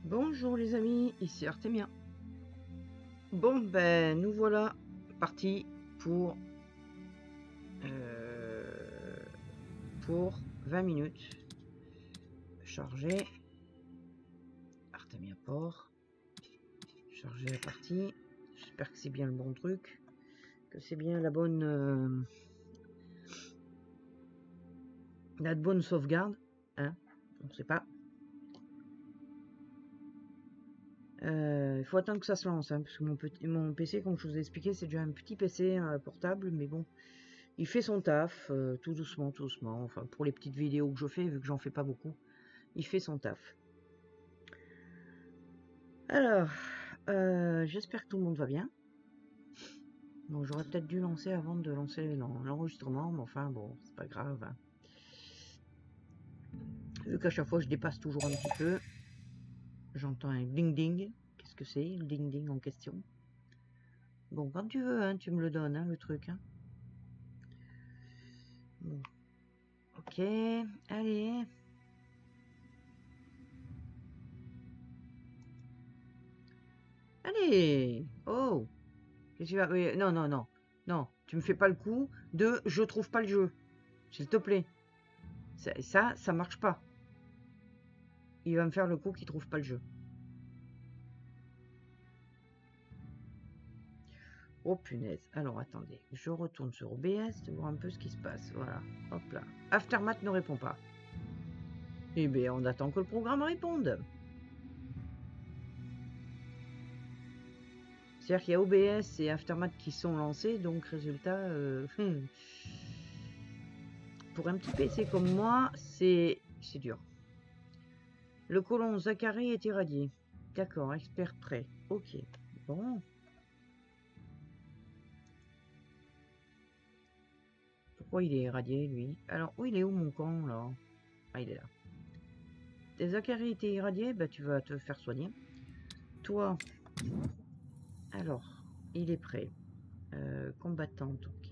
Bonjour les amis, ici Artemia. Bon ben nous voilà partis pour 20 minutes. Charger. Artemia Port. Charger la partie. J'espère que c'est bien le bon truc. Que c'est bien la bonne sauvegarde. Hein, on sait pas. Il faut attendre que ça se lance, hein, parce que mon PC, comme je vous ai expliqué, c'est déjà un petit PC portable, mais bon, il fait son taf, tout doucement, enfin pour les petites vidéos que je fais, vu que j'en fais pas beaucoup, il fait son taf. Alors, j'espère que tout le monde va bien. Bon, j'aurais peut-être dû lancer avant de lancer l'enregistrement, mais enfin bon, c'est pas grave. Hein. Vu qu'à chaque fois je dépasse toujours un petit peu, j'entends un ding-ding. Qu'est-ce que c'est, le ding-ding en question? Bon, quand tu veux, hein, tu me le donnes, hein, le truc. Hein. Bon. Ok, allez. Allez. Oh. Qu'est-ce que tu vas... Oui, non, non, non. Non, tu me fais pas le coup de je trouve pas le jeu. S'il te plaît. Ça marche pas. Il va me faire le coup qu'il trouve pas le jeu. Oh punaise. Alors attendez, je retourne sur OBS de voir un peu ce qui se passe. Voilà. Hop là. Aftermath ne répond pas. Eh bien, on attend que le programme réponde. C'est-à-dire qu'il y a OBS et Aftermath qui sont lancés, donc résultat, pour un petit PC comme moi, c'est dur. Le colon Zachary est irradié. D'accord, expert prêt. Ok. Bon. Pourquoi il est irradié, lui? Alors, il est où mon camp, là? Ah, il est là. Tes Zachary étaient irradiés, bah tu vas te faire soigner. Toi, alors, il est prêt. Combattante, ok.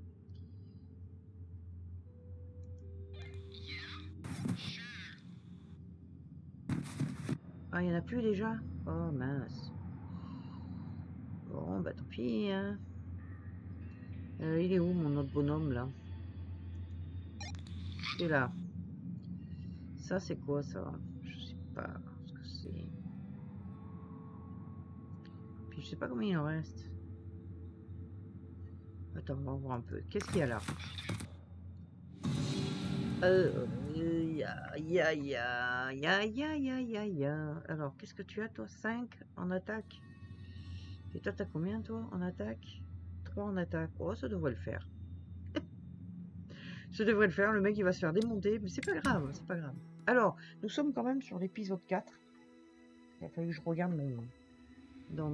Ah, il n'y en a plus déjà? Oh, mince. Bon, bah tant pis, hein. Il est où, mon autre bonhomme, là? C'est là. Ça, c'est quoi, ça? Je sais pas ce que c'est. Puis, je sais pas combien il en reste. Attends, on va voir un peu. Qu'est-ce qu'il y a là? Alors, qu'est-ce que tu as, toi? 5 en attaque. Et toi, t'as combien, toi, en attaque? 3 en attaque. Oh, ça devrait le faire. Ça devrait le faire. Le mec, il va se faire démonter. Mais c'est pas grave, c'est pas grave. Alors, nous sommes quand même sur l'épisode 4. Il a fallu que je regarde dans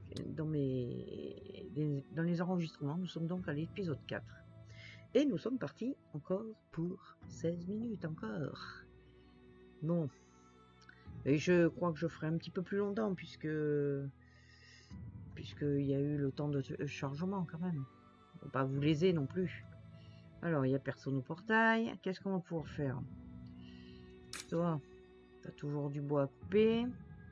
les enregistrements. Nous sommes donc à l'épisode 4. Et nous sommes partis encore pour 16 minutes encore. Bon. Et je crois que je ferai un petit peu plus longtemps puisqu'il y a eu le temps de chargement quand même. On va pas vous léser non plus. Alors, il n'y a personne au portail. Qu'est-ce qu'on va pouvoir faire? Toi, tu as toujours du bois à couper.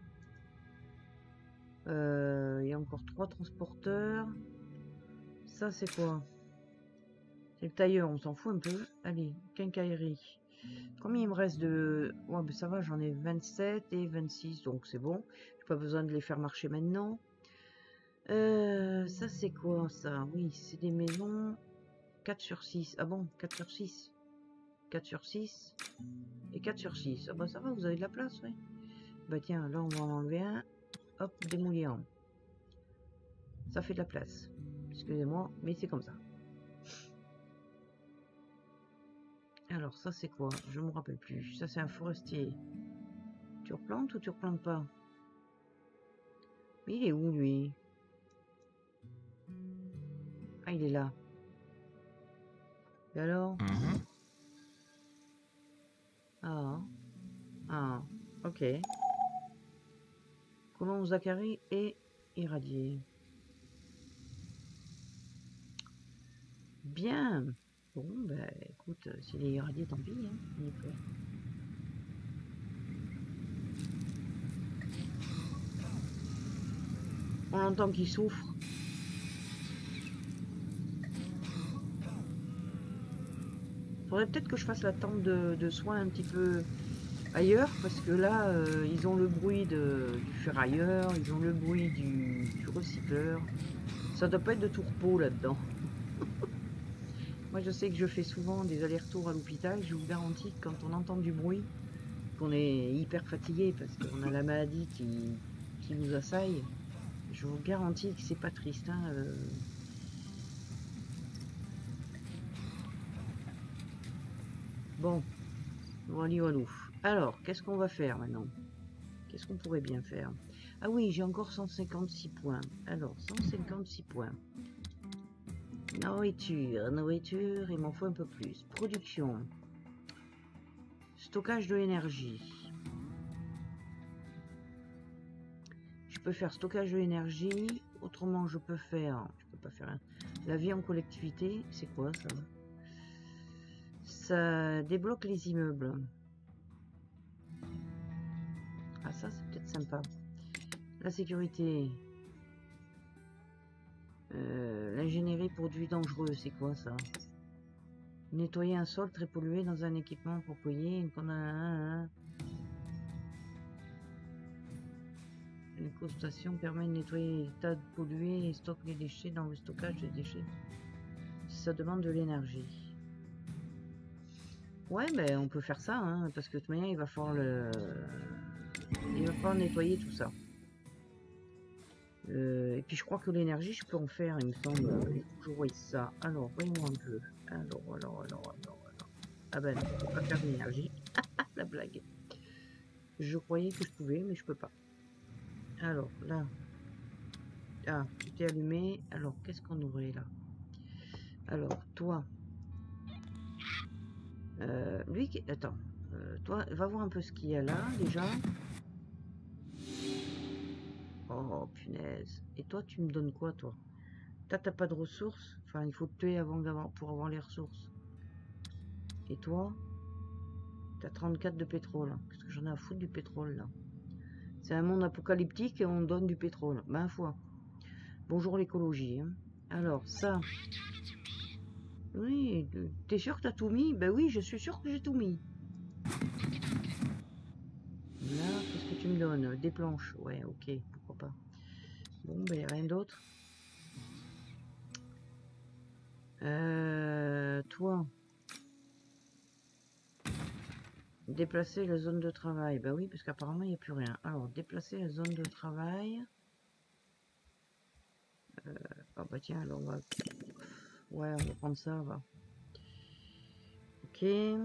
Il y a encore 3 transporteurs. Ça, c'est quoi? C'est le tailleur, on s'en fout un peu. Allez, quincaillerie. Combien il me reste de... Ouais, ben ça va, j'en ai 27 et 26, donc c'est bon. J'ai pas besoin de les faire marcher maintenant. Ça, c'est quoi, ça? Oui, c'est des maisons 4 sur 6. Ah bon, 4 sur 6. 4 sur 6 et 4 sur 6. Ah bah ça va, vous avez de la place, oui. Bah tiens, là, on va en enlever un. Hop, démouiller un. Ça fait de la place. Excusez-moi, mais c'est comme ça. Alors, ça, c'est quoi? Je me rappelle plus. Ça, c'est un forestier. Tu replantes ou tu replantes pas? Mais il est où, lui? Ah, il est là. Et alors? Ah. Ah. Ok. Colon Zachary est irradié. Bien. Bon, bah écoute, s'il est irradié, tant pis, hein. On y peut. On entend qu'il souffre. Faudrait peut-être que je fasse la tente de soins un petit peu ailleurs, parce que là, ils ont le bruit du ferrailleur, ils ont le bruit du recycleur. Ça doit pas être de tout repos là-dedans. Moi, je sais que je fais souvent des allers-retours à l'hôpital. Je vous garantis que quand on entend du bruit, qu'on est hyper fatigué parce qu'on a la maladie qui nous assaille, je vous garantis que c'est pas triste. Hein, Bon, voilà, voilà. Alors, qu'est-ce qu'on va faire maintenant? Qu'est-ce qu'on pourrait bien faire? Ah oui, j'ai encore 156 points. Alors, 156 points. Nourriture, nourriture, il m'en faut un peu plus. Production. Stockage de l'énergie. Je peux faire stockage de l'énergie. Autrement, je peux faire... Je peux pas faire... La vie en collectivité, c'est quoi ça? Ça débloque les immeubles. Ah ça, c'est peut-être sympa. La sécurité. L'ingénierie produits dangereux, c'est quoi ça? Nettoyer un sol très pollué dans un équipement approprié. Une éco-station permet de nettoyer les tas pollués et stocke les déchets dans le stockage des déchets. Ça demande de l'énergie. Ouais, ben on peut faire ça, hein, parce que de toute manière, il va falloir nettoyer tout ça. Et puis je crois que l'énergie, je peux en faire, il me semble. Il faut que je voie ça. Alors, voyons un peu. Alors. Ah ben non, on peut pas faire d'énergie. La blague. Je croyais que je pouvais, mais je peux pas. Alors, là. Ah, tout est allumé. Alors, qu'est-ce qu'on aurait là? Alors, toi. Lui, attends. Toi, va voir un peu ce qu'il y a là, déjà. Oh, punaise. Et toi, tu me donnes quoi, toi? T'as pas de ressources? Enfin, il faut te tuer pour avoir les ressources. Et toi? T'as 34 de pétrole. Qu'est-ce que j'en ai à foutre du pétrole, là? C'est un monde apocalyptique et on donne du pétrole. Ben, foi. Bonjour l'écologie. Hein. Alors, ça... Oui, t'es sûr que t'as tout mis? Ben oui, je suis sûr que j'ai tout mis. Là, qu'est-ce que tu me donnes? Des planches. Ouais, ok, pourquoi pas. Bon, ben, rien d'autre. Toi. Déplacer la zone de travail. Ben oui, parce qu'apparemment, il n'y a plus rien. Alors, déplacer la zone de travail. Ah bah tiens, alors on va... Ouais, on va prendre ça, va. Ok.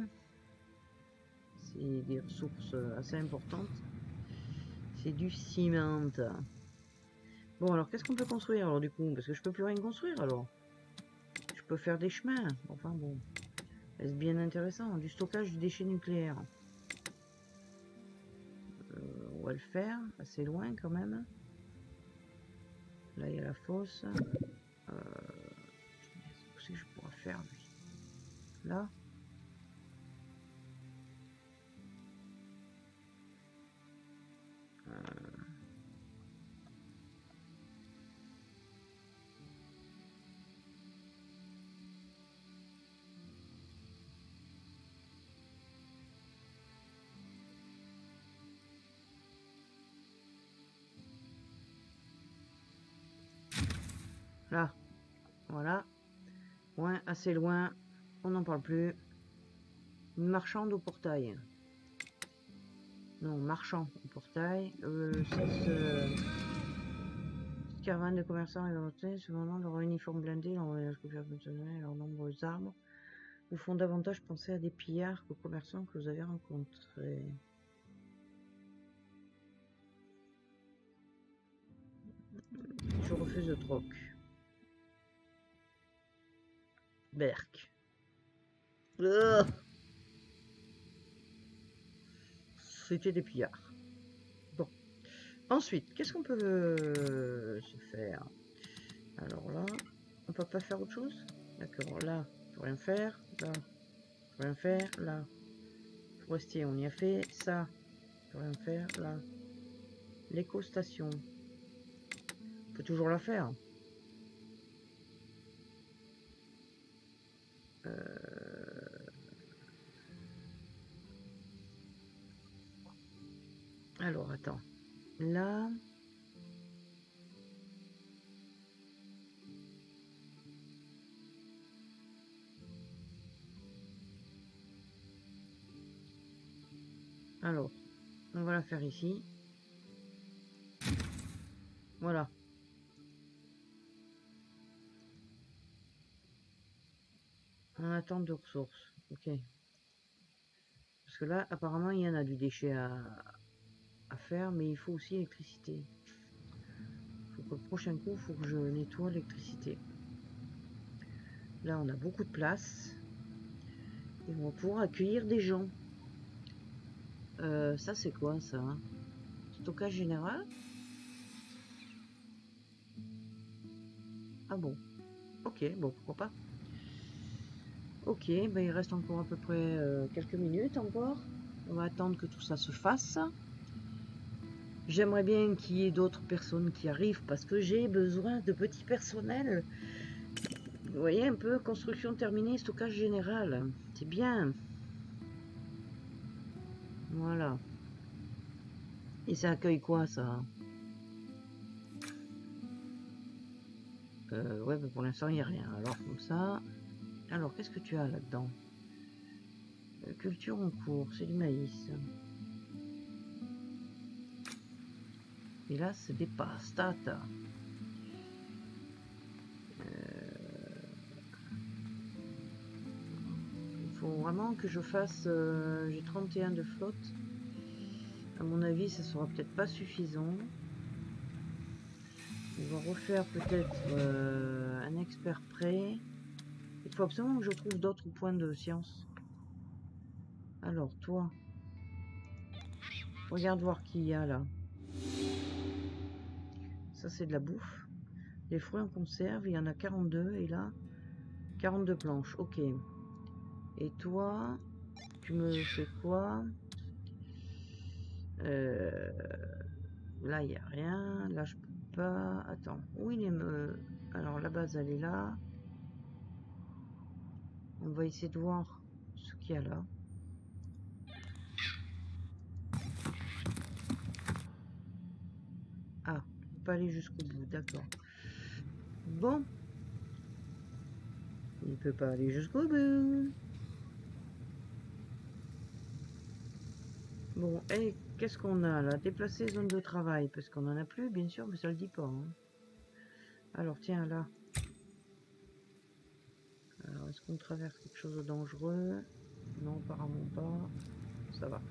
C'est des ressources assez importantes. C'est du ciment. Bon, alors qu'est-ce qu'on peut construire alors du coup? Parce que je peux plus rien construire alors. Je peux faire des chemins. Enfin bon. C'est bien intéressant. Du stockage de déchets nucléaires. On va le faire. Assez loin quand même. Là, il y a la fosse. Qu'est-ce que je pourrais faire lui? Là. Là. Voilà. Loin, assez loin. On n'en parle plus. Une marchande au portail. Non, marchand au portail. Caravane de commerçants et volontaires, cependant, leur uniforme blindé, leur voyage fonctionnel, leurs nombreux arbres vous font davantage penser à des pillards qu'aux commerçants que vous avez rencontrés. Je refuse le troc. Berk. C'était des pillards. Bon. Ensuite, qu'est-ce qu'on peut se faire? Alors là, on peut pas faire autre chose? D'accord, là, faut rien faire. Là, faut rien faire. Là, forestier, on y a fait. Ça, faut rien faire. Là, l'éco-station. On peut toujours la faire. Alors, attends. Là... Alors, on va la faire ici. Voilà. En attente de ressources. Ok. Parce que là, apparemment, il y en a du déchet à faire, mais il faut aussi l'électricité. Il faut que le prochain coup, il faut que je nettoie l'électricité. Là, on a beaucoup de place. Et on va pouvoir accueillir des gens. Ça, c'est quoi, ça? Stockage général? Ah bon. Ok, bon, pourquoi pas. Ok, ben il reste encore à peu près quelques minutes encore. On va attendre que tout ça se fasse. J'aimerais bien qu'il y ait d'autres personnes qui arrivent parce que j'ai besoin de petits personnels. Vous voyez un peu, construction terminée, stockage général. C'est bien. Voilà. Et ça accueille quoi, ça? Ouais, mais pour l'instant, il n'y a rien. Alors, comme ça... Alors, qu'est-ce que tu as là-dedans? Culture en cours, c'est du maïs. Et là, c'est des pastates. Il faut vraiment que je fasse... j'ai 31 de flotte. À mon avis, ça sera peut-être pas suffisant. On va refaire peut-être un expert prêt. Il faut absolument que je trouve d'autres points de science. Alors, toi, regarde voir qui il y a là. Ça, c'est de la bouffe. Les fruits en conserve, il y en a 42. Et là, 42 planches. Ok. Et toi, tu me fais quoi? Là, il n'y a rien. Là, je peux pas. Attends. Où il est Alors, la base, elle est là. On va essayer de voir ce qu'il y a là. Ah, on peut pas aller jusqu'au bout. D'accord. Bon. Il ne peut pas aller jusqu'au bout. Bon, et qu'est-ce qu'on a là? Déplacer zone de travail, parce qu'on en a plus, bien sûr, mais ça le dit pas. Hein. Alors, tiens, là. Alors, est-ce qu'on traverse quelque chose de dangereux? Non, apparemment pas. Ça va.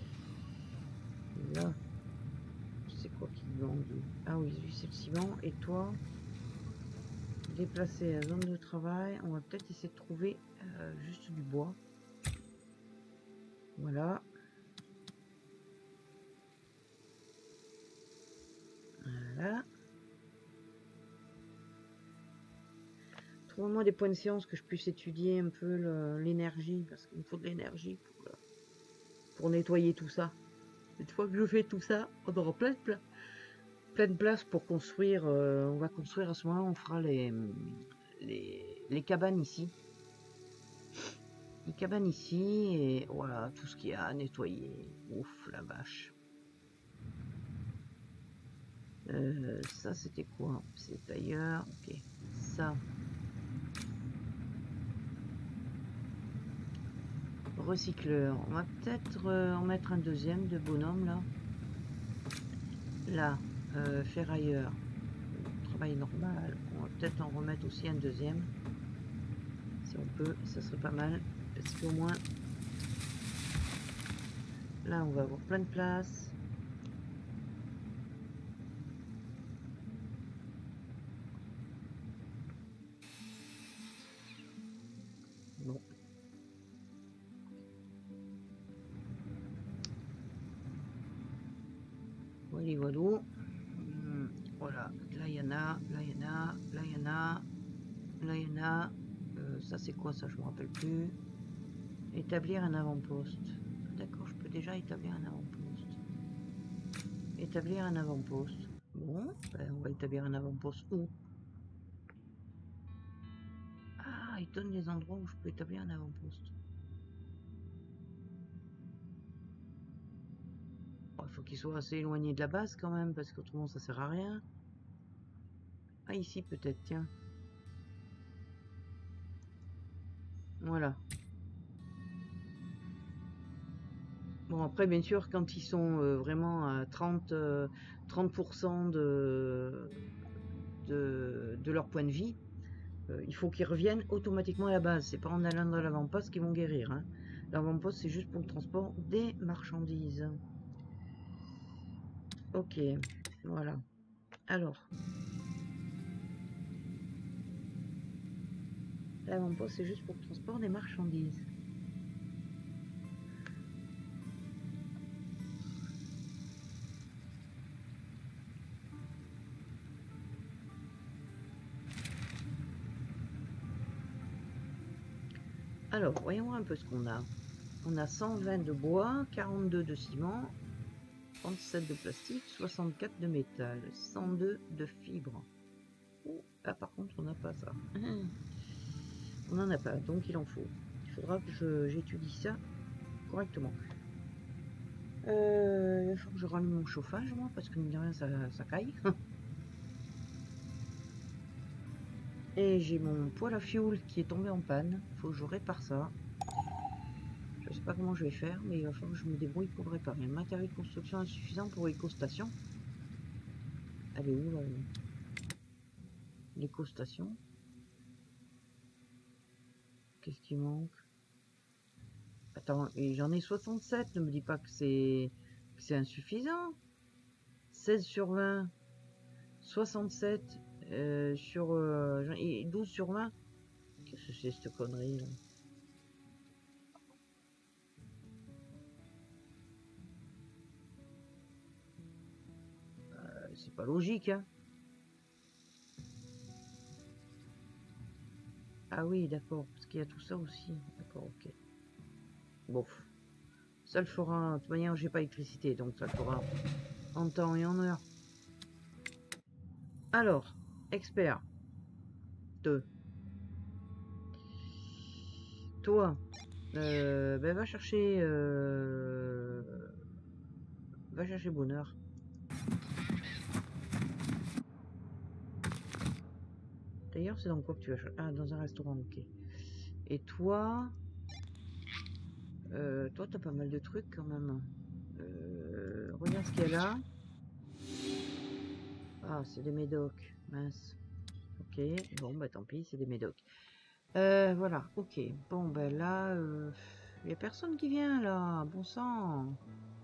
Et là, c'est quoi qui demande? Ah oui, lui, c'est le ciment. Et toi, déplacer la zone de travail. On va peut-être essayer de trouver juste du bois. Voilà. Voilà. Trouve-moi des points de science que je puisse étudier un peu l'énergie, parce qu'il me faut de l'énergie pour nettoyer tout ça. Une fois que je fais tout ça, on aura plein de place pour construire. On va construire à ce moment-là, on fera les cabanes ici. Les cabanes ici, et voilà, tout ce qu'il y a à nettoyer. Ouf, la vache. Ça, c'était quoi? C'est ailleurs. Ok. Ça. Recycleur. On va peut-être en mettre un deuxième de bonhomme, là. Là. Ferrailleur. Travail normal. On va peut-être en remettre aussi un deuxième. Si on peut, ça serait pas mal. Parce qu'au moins... Là, on va avoir plein de place. Bon. Voilà, voilà. Voilà. Là, il y en a. Là, il y en a. Là, il y en a. Là, il y en a. Ça, c'est quoi, ça? Je me rappelle plus. Établir un avant-poste. D'accord, je peux déjà établir un avant-poste. Établir un avant-poste. Bon, ben, on va établir un avant-poste où? Ah, il donne les endroits où je peux établir un avant-poste. Il faut qu'il soit assez éloigné de la base quand même, parce qu'autrement ça sert à rien. Ah, ici peut-être, tiens. Voilà. Bon, après, bien sûr, quand ils sont vraiment à 30% de leur point de vie, il faut qu'ils reviennent automatiquement à la base. C'est pas en allant dans l'avant-poste qu'ils vont guérir. Hein. L'avant-poste, c'est juste pour le transport des marchandises. Ok, voilà. Alors, l'avant-poste, c'est juste pour le transport des marchandises. Alors, voyons un peu ce qu'on a. On a 120 de bois, 42 de ciment, 37 de plastique, 64 de métal, 102 de fibres. Ah, par contre, on n'a pas ça. On n'en a pas, donc il en faut. Il faudra que j'étudie ça correctement. Il va falloir que je rallume mon chauffage, moi, parce que mine de rien, ça caille. Et j'ai mon poêle à fioul qui est tombé en panne. Il faut que je répare ça. Je sais pas comment je vais faire, mais il va falloir que je me débrouille pour le réparer. Le matériel de construction insuffisant pour l'éco-station. Elle est où, là, l'éco-station? Qu'est-ce qui manque? Attends, et j'en ai 67. Ne me dis pas que c'est insuffisant. 16 sur 20. 67 sur... et 12 sur 20. Qu'est-ce que c'est cette connerie, là? C'est pas logique, hein. Ah oui, d'accord, parce qu'il y a tout ça aussi. D'accord, ok. Bon, ça le fera. De toute manière, j'ai pas d'électricité, donc ça le fera en temps et en heure. Alors, expert 2. Toi, ben va chercher bonheur. D'ailleurs, c'est dans quoi que tu vas chercher? Ah, dans un restaurant, ok. Et toi, toi, t'as pas mal de trucs quand même. Regarde ce qu'il y a là. Ah, c'est des médocs. Mince. Ok, bon, bah tant pis, c'est des médocs. Voilà, ok. Bon, ben là, il n'y a personne qui vient là. Bon sang.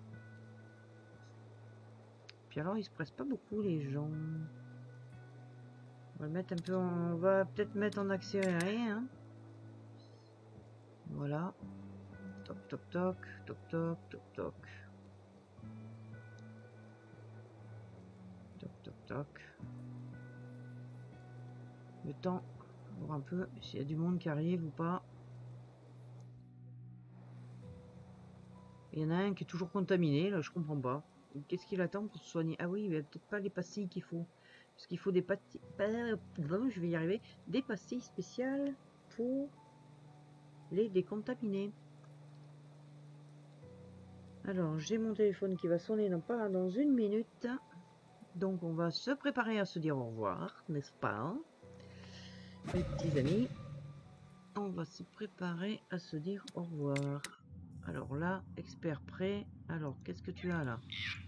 Puis alors, ils se pressent pas beaucoup, les gens. On va le mettre un peu on va peut-être mettre en accéléré, hein. Voilà. Toc, toc, toc, toc, toc, toc, toc. Toc, toc, toc. Le temps, voir un peu s'il y a du monde qui arrive ou pas. Il y en a un qui est toujours contaminé, là, je comprends pas. Qu'est-ce qu'il attend pour se soigner? Ah oui, il a peut-être pas les pastilles qu'il faut. Parce qu'il faut des pastilles... Je vais y arriver. Des pastilles spéciales pour les décontaminer. Alors, j'ai mon téléphone qui va sonner dans une minute. Donc, on va se préparer à se dire au revoir, n'est-ce pas? Mes petits amis, on va se préparer à se dire au revoir. Alors là, expert prêt. Alors, qu'est-ce que tu as là?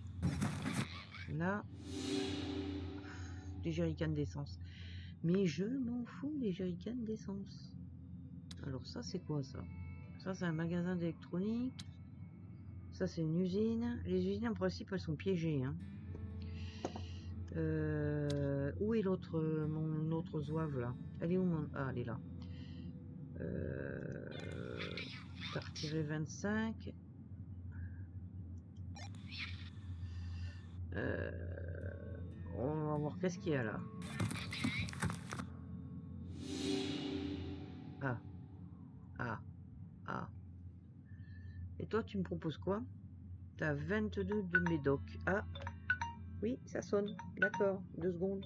Là, des jerrycans d'essence. Mais je m'en fous des jerrycans d'essence. Alors ça, c'est quoi ça? Ça, c'est un magasin d'électronique. Ça, c'est une usine. Les usines, en principe, elles sont piégées. Hein. Où est l'autre, mon autre zouave là? Elle est où mon... Ah, elle est là. T'as retiré 25. On va voir qu'est-ce qu'il y a là. Ah, ah, ah. Et toi, tu me proposes quoi? T'as 22 de médoc. Ah, oui, Ça sonne. D'accord, 2 secondes.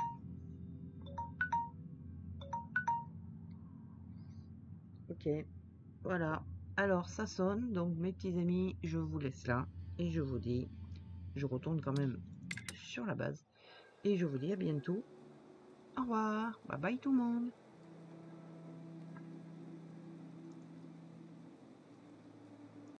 Ok, voilà. Alors, ça sonne. Donc, mes petits amis, je vous laisse là. Et je vous dis, je retourne quand même sur la base. Et je vous dis à bientôt. Au revoir. Bye bye tout le monde.